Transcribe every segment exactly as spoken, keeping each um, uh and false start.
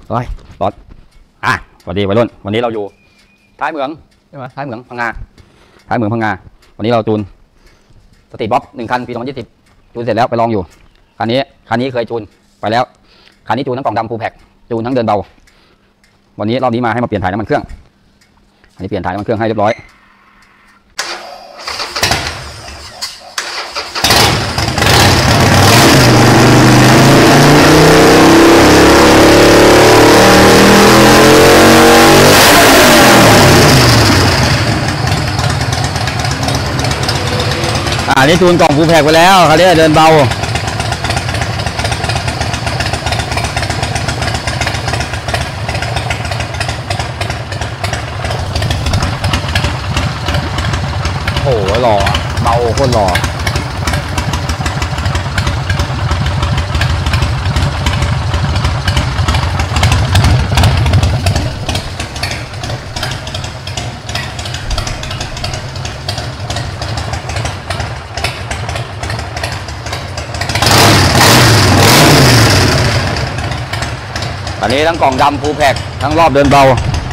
โอ้ยรถอ่ะสวัสดีวัยรุ่นวันนี้เราอยู่ท้ายเหมืองใช่ไหมท้ายเหมืองพังงาท้ายเหมืองพังงาวันนี้เราจูนสตรีทบ๊อบหนึ่งคันปีสองพันยี่สิบจูนเสร็จแล้วไปลองอยู่คันนี้คันนี้เคยจูนไปแล้วคันนี้จูนทั้งกล่องดำฟูลแพ็กจูนทั้งเดินเบาวันนี้รอบนี้มาให้มาเปลี่ยนถ่ายน้ำมันเครื่องอันนี้เปลี่ยนถ่ายน้ำมันเครื่องให้เรียบร้อยอันนี้จูนกล่องฟูลแพ็กไปแล้วคันนี้เดินเบาโอ้โหหล่อเบาโคตรหล่ออันนี้ทั้งกล่องดำฟูลแพ็กทั้งรอบเดินเบา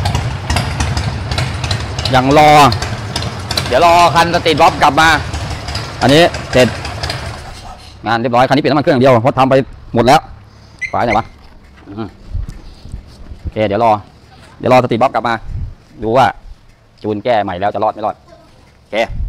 อย่างรอเดี๋ยวรอคันสตรีทบ๊อบกลับมาอันนี้เสร็จงานเรียบร้อยคันนี้เปลี่ยนน้ำมันเครื่องอย่างเดียวเพราะทำไปหมดแล้วฝาไหนวะโอเคเดี๋ยวรอเดี๋ยวรอสตรีทบ๊อบกลับมาดูว่าจูนแก้ใหม่แล้วจะรอดไม่รอดโอเค